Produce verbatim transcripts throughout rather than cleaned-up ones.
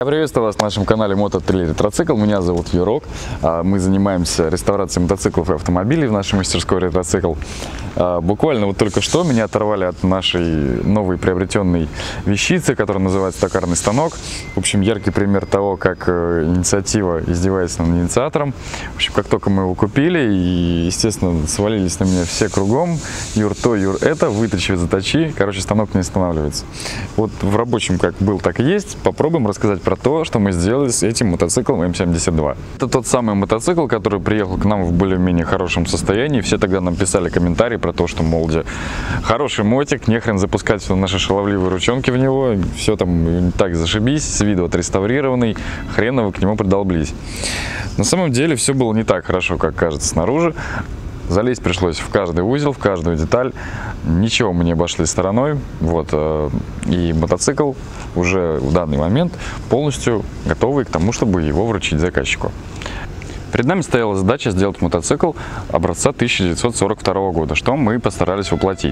Приветствую вас на нашем канале Moto три Ретроцикл. Меня зовут Юрок. Мы занимаемся реставрацией мотоциклов и автомобилей в нашей мастерской Ретроцикл. Буквально вот только что меня оторвали от нашей новой приобретенной вещицы, которая называется токарный станок. В общем, яркий пример того, как инициатива издевается над инициатором. В общем, как только мы его купили, и, естественно, свалились на меня все кругом. Юр то, Юр это, выточи, заточи. Короче, станок не останавливается. Вот в рабочем как был, так и есть. Попробуем рассказать про то, что мы сделали с этим мотоциклом эм семьдесят два. Это тот самый мотоцикл, который приехал к нам в более-менее хорошем состоянии. Все тогда нам писали комментарии про то, что, мол, хороший мотик, не хрен запускать наши шаловливые ручонки в него, все там так зашибись, с виду отреставрированный, хрен вы к нему придолблись. На самом деле все было не так хорошо, как кажется снаружи. Залезть пришлось в каждый узел, в каждую деталь. Ничего мы не обошли стороной. Вот. И мотоцикл уже в данный момент полностью готовый к тому, чтобы его вручить заказчику. Перед нами стояла задача сделать мотоцикл образца тысяча девятьсот сорок второго года, что мы постарались воплотить.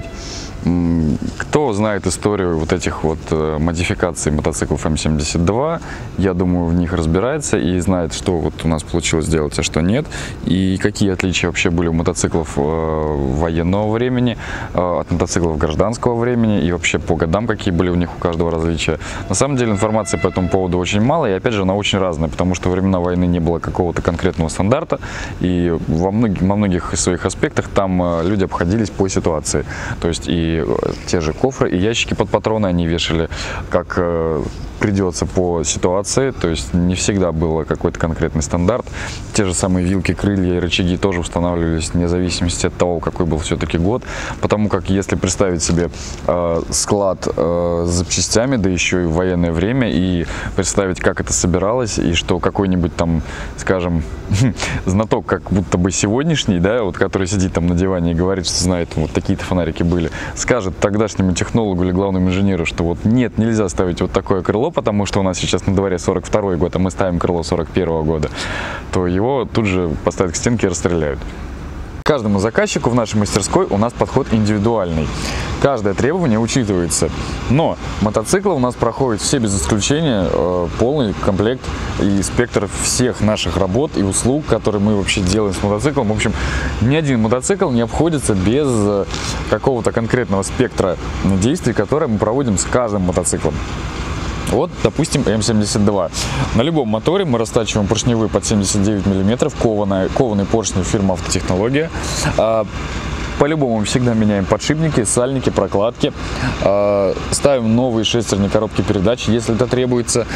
Кто знает историю вот этих вот модификаций мотоциклов эм семьдесят два, я думаю, в них разбирается и знает, что вот у нас получилось сделать, а что нет, и какие отличия вообще были у мотоциклов военного времени от мотоциклов гражданского времени, и вообще по годам какие были у них у каждого различия. На самом деле информации по этому поводу очень мало, и опять же она очень разная, потому что во времена войны не было какого-то конкретного стандарта, и во многих, во многих своих аспектах там люди обходились по ситуации. То есть и те же кофры и ящики под патроны они вешали как э, придется по ситуации, то есть не всегда был какой-то конкретный стандарт. Те же самые вилки, крылья и рычаги тоже устанавливались вне зависимости от того, какой был все-таки год, потому как если представить себе э, склад э, с запчастями, да еще и в военное время, и представить, как это собиралось, и что какой-нибудь там, скажем, знаток, как будто бы сегодняшний, да, вот который сидит там на диване и говорит, что знает, вот такие-то фонарики были, скажет тогдашнему технологу или главному инженеру, что вот нет, нельзя ставить вот такое крыло, потому что у нас сейчас на дворе сорок второй год, а мы ставим крыло сорок первого года, то его тут же поставят к стенке и расстреляют. К каждому заказчику в нашей мастерской у нас подход индивидуальный. Каждое требование учитывается. Но мотоциклы у нас проходят все без исключения э, полный комплект и спектр всех наших работ и услуг, которые мы вообще делаем с мотоциклом. В общем, ни один мотоцикл не обходится без э, какого-то конкретного спектра действий, которые мы проводим с каждым мотоциклом. Вот, допустим, эм семьдесят два. На любом моторе мы растачиваем поршневые под семьдесят девять миллиметров, кованые, кованые поршни фирмы Автотехнология. По-любому всегда меняем подшипники, сальники, прокладки. Ставим новые шестерни коробки передач, если это требуется.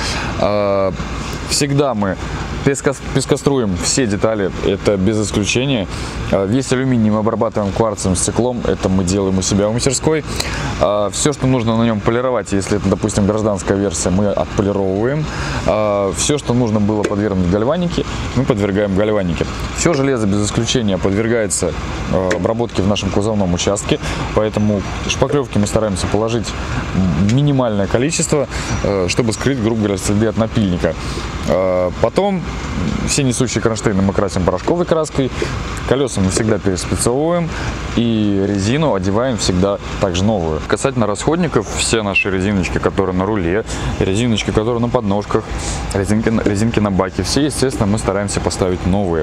Всегда мы пескоструем все детали, это без исключения. Весь алюминий мы обрабатываем кварцевым стеклом, это мы делаем у себя в мастерской. Все, что нужно на нем полировать, если это, допустим, гражданская версия, мы отполировываем. Все, что нужно было подвергнуть гальванике, мы подвергаем гальванике. Все железо без исключения подвергается обработке в нашем кузовном участке, поэтому шпаклевки мы стараемся положить минимальное количество, чтобы скрыть, грубо говоря, следы от напильника. Потом все несущие кронштейны мы красим порошковой краской, колеса мы всегда переспецовываем и резину одеваем всегда также новую. Касательно расходников, все наши резиночки, которые на руле, резиночки, которые на подножках, резинки, резинки на баке, все, естественно, мы стараемся поставить новые.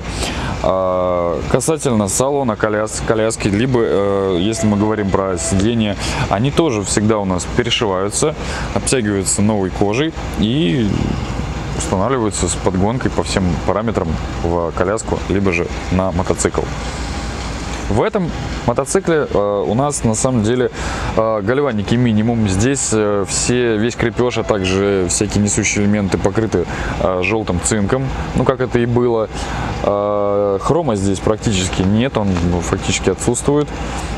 А касательно салона, коляс, коляски, либо, если мы говорим про сиденья, они тоже всегда у нас перешиваются, обтягиваются новой кожей и устанавливаются с подгонкой по всем параметрам в коляску, либо же на мотоцикл. В этом мотоцикле э, у нас на самом деле э, гальваники минимум. Здесь э, все, весь крепеж, а также всякие несущие элементы покрыты э, желтым цинком, ну как это и было. Э, хрома здесь практически нет, он фактически отсутствует.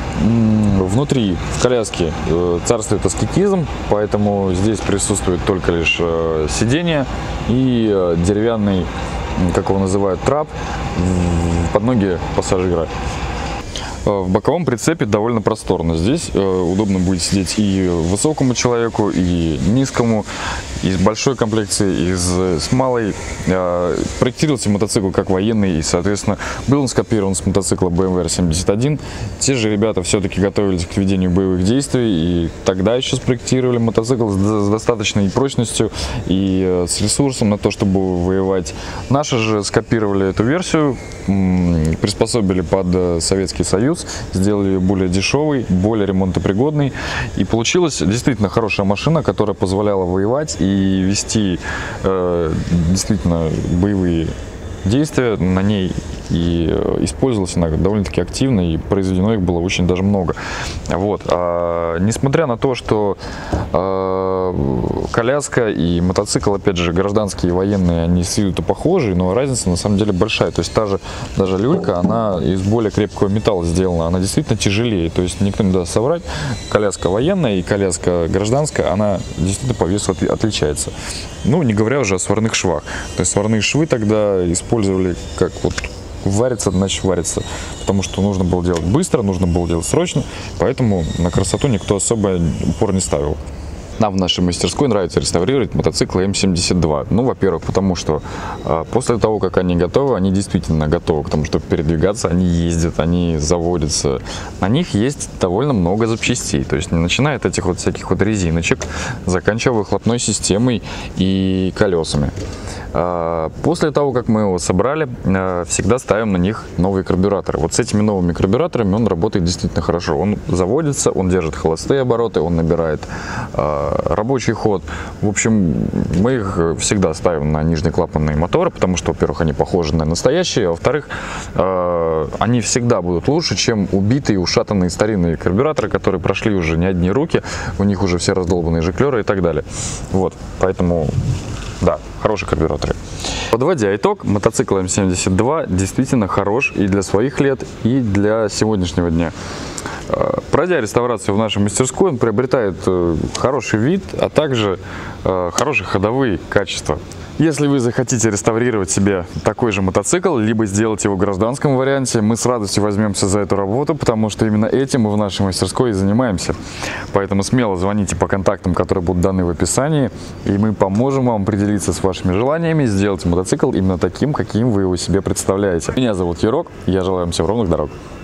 Внутри в коляске э, царствует аскетизм, поэтому здесь присутствует только лишь э, сиденье и э, деревянный, как его называют, трап в подноге пассажира. В боковом прицепе довольно просторно. Здесь удобно будет сидеть и высокому человеку, и низкому, из большой комплекции, из с малой. Проектировался мотоцикл как военный, и, соответственно, был он скопирован с мотоцикла бэ эм вэ эр семьдесят один. Те же ребята все-таки готовились к ведению боевых действий, и тогда еще спроектировали мотоцикл с достаточной прочностью и с ресурсом на то, чтобы воевать. Наши же скопировали эту версию, приспособили под Советский Союз, сделали ее более дешевой, более ремонтопригодной, и получилась действительно хорошая машина, которая позволяла воевать и вести э, действительно боевые действия на ней, и использовалась она довольно-таки активно, и произведено их было очень даже много. Вот. А, несмотря на то, что а, коляска и мотоцикл, опять же, гражданские и военные, они с виду похожи, но разница на самом деле большая. То есть та же даже люлька, она из более крепкого металла сделана, она действительно тяжелее. То есть никто не даст соврать, коляска военная и коляска гражданская, она действительно по весу от, отличается. Ну, не говоря уже о сварных швах. То есть сварные швы тогда использовали как вот варится, значит варится, потому что нужно было делать быстро, нужно было делать срочно, поэтому на красоту никто особо упор не ставил. Нам в нашей мастерской нравится реставрировать мотоциклы эм семьдесят два. Ну, во-первых, потому что э, после того, как они готовы, они действительно готовы к тому, чтобы передвигаться, они ездят, они заводятся. На них есть довольно много запчастей, то есть начиная от этих вот всяких вот резиночек, заканчивая выхлопной системой и колесами. После того, как мы его собрали, всегда ставим на них новые карбюраторы. Вот с этими новыми карбюраторами он работает действительно хорошо. Он заводится, он держит холостые обороты, он набирает рабочий ход. В общем, мы их всегда ставим на нижнеклапанные моторы, потому что, во-первых, они похожи на настоящие, а во-вторых, они всегда будут лучше, чем убитые, ушатанные старинные карбюраторы, которые прошли уже не одни руки, у них уже все раздолбанные жиклеры и так далее. Вот, поэтому... Да, хорошие карбюраторы. Подводя итог, мотоцикл эм семьдесят два действительно хорош и для своих лет, и для сегодняшнего дня. Пройдя реставрацию в нашей мастерской, он приобретает хороший вид, а также хорошие ходовые качества. Если вы захотите реставрировать себе такой же мотоцикл, либо сделать его в гражданском варианте, мы с радостью возьмемся за эту работу, потому что именно этим мы в нашей мастерской и занимаемся. Поэтому смело звоните по контактам, которые будут даны в описании, и мы поможем вам определиться с вашими желаниями, сделать мотоцикл именно таким, каким вы его себе представляете. Меня зовут Ярок, я желаю вам всем ровных дорог.